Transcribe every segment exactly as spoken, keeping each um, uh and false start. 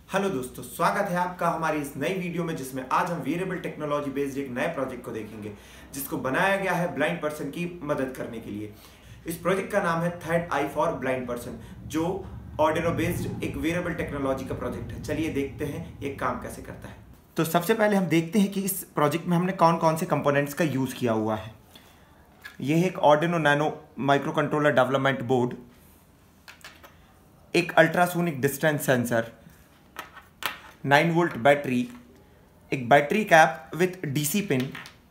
Hello दोस्तों, स्वागत है आपका हमारी इस नई वीडियो में, जिसमें आज हम वेरिएबल टेक्नोलॉजी बेस्ड एक नए प्रोजेक्ट को देखेंगे, जिसको बनाया गया है ब्लाइंड पर्सन की मदद करने के लिए। इस प्रोजेक्ट का नाम है third eye for blind person, जो आर्डिनो बेस्ड एक वेरिएबल टेक्नोलॉजी का प्रोजेक्ट है। चलिए देखते हैं ये काम कैसे करता है। तो सबसे पहले हम देखते हैं कि इस प्रोजेक्ट में हमने कौन कौन से कंपोनेंट्स का यूज किया हुआ है। यह है एक Arduino nano micro controller development board, एक ultrasonic distance sensor, nine volt battery, एक battery cap with DC pin,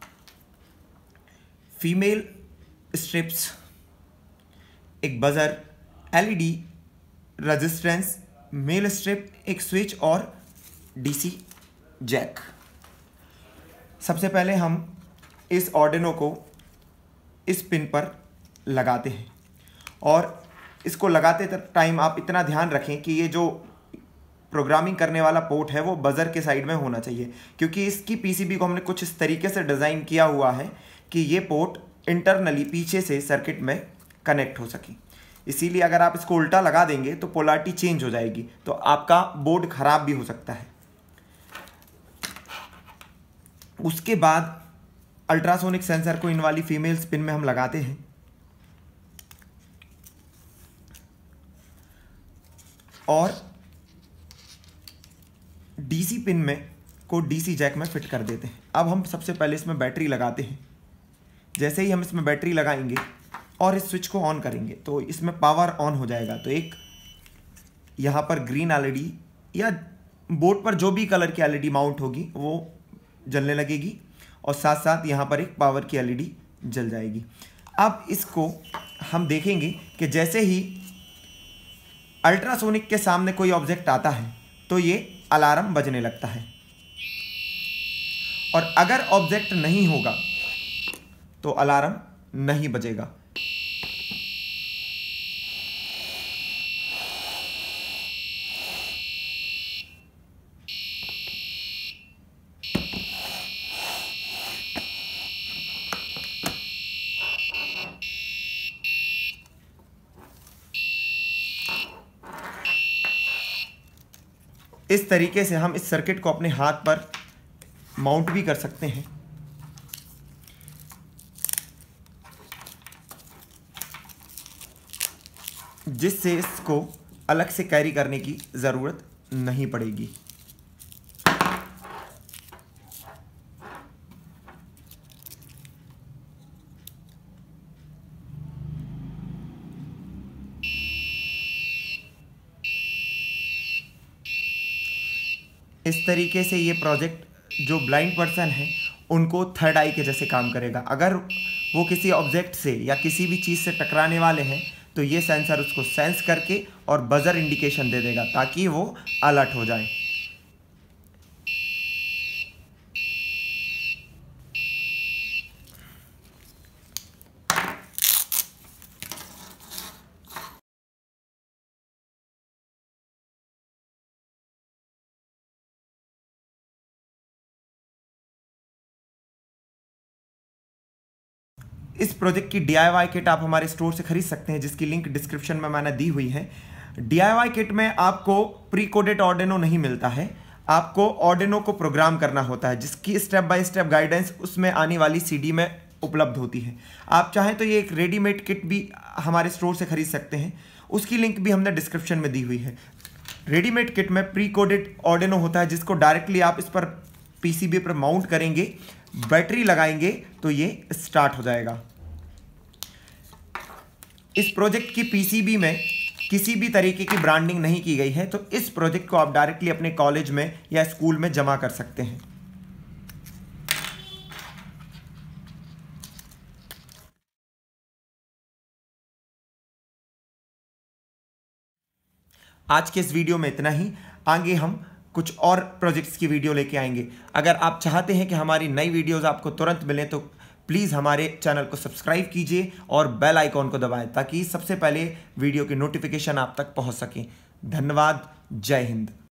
female strips, एक buzzer, LED, resistance, male strip, एक स्विच और डीसी जैक। सबसे पहले हम इस आर्डिनो को इस पिन पर लगाते हैं, और इसको लगाते टाइम आप इतना ध्यान रखें कि ये जो प्रोग्रामिंग करने वाला पोर्ट है वो बजर के साइड में होना चाहिए, क्योंकि इसकी पीसीबी को हमने कुछ इस तरीके से डिज़ाइन किया हुआ है कि ये पोर्ट इंटरनली पीछे से सर्किट में कनेक्ट हो सके। इसीलिए अगर आप इसको उल्टा लगा देंगे तो पोलैरिटी चेंज हो जाएगी, तो आपका बोर्ड ख़राब भी हो सकता है। उसके बाद अल्ट्रासोनिक सेंसर को इन वाली फीमेल पिन में हम लगाते हैं, और डीसी पिन में को डीसी जैक में फिट कर देते हैं। अब हम सबसे पहले इसमें बैटरी लगाते हैं। जैसे ही हम इसमें बैटरी लगाएंगे और इस स्विच को ऑन करेंगे तो इसमें पावर ऑन हो जाएगा। तो एक यहाँ पर ग्रीन एलईडी या बोर्ड पर जो भी कलर की एलईडी माउंट होगी वो जलने लगेगी, और साथ साथ यहाँ पर एक पावर की एलईडी जल जाएगी। अब इसको हम देखेंगे कि जैसे ही अल्ट्रासोनिक के सामने कोई ऑब्जेक्ट आता है तो ये अलार्म बजने लगता है, और अगर ऑब्जेक्ट नहीं होगा तो अलार्म नहीं बजेगा। इस तरीके से हम इस सर्किट को अपने हाथ पर माउंट भी कर सकते हैं, जिससे इसको अलग से कैरी करने की ज़रूरत नहीं पड़ेगी। इस तरीके से ये प्रोजेक्ट जो ब्लाइंड पर्सन है उनको थर्ड आई के जैसे काम करेगा। अगर वो किसी ऑब्जेक्ट से या किसी भी चीज़ से टकराने वाले हैं तो ये सेंसर उसको सेंस करके और बजर इंडिकेशन दे देगा, ताकि वो अलर्ट हो जाए। इस प्रोजेक्ट की डीआईवाई किट आप हमारे स्टोर से खरीद सकते हैं, जिसकी लिंक डिस्क्रिप्शन में मैंने दी हुई है। डीआईवाई किट में आपको प्री कोडेड आर्डिनो नहीं मिलता है, आपको आर्डिनो को प्रोग्राम करना होता है, जिसकी स्टेप बाय स्टेप गाइडेंस उसमें आने वाली सीडी में उपलब्ध होती है। आप चाहें तो ये एक रेडीमेड किट भी हमारे स्टोर से खरीद सकते हैं, उसकी लिंक भी हमने डिस्क्रिप्शन में दी हुई है। रेडीमेड किट में प्री कोडेड आर्डिनो होता है, जिसको डायरेक्टली आप इस पर पीसीबी पर माउंट करेंगे, बैटरी लगाएंगे तो ये स्टार्ट हो जाएगा। इस प्रोजेक्ट की पीसीबी में किसी भी तरीके की ब्रांडिंग नहीं की गई है, तो इस प्रोजेक्ट को आप डायरेक्टली अपने कॉलेज में या स्कूल में जमा कर सकते हैं। आज के इस वीडियो में इतना ही। आगे हम कुछ और प्रोजेक्ट्स की वीडियो लेके आएंगे। अगर आप चाहते हैं कि हमारी नई वीडियोस आपको तुरंत मिलें तो प्लीज़ हमारे चैनल को सब्सक्राइब कीजिए और बेल आइकॉन को दबाएं, ताकि सबसे पहले वीडियो की नोटिफिकेशन आप तक पहुंच सके। धन्यवाद। जय हिंद।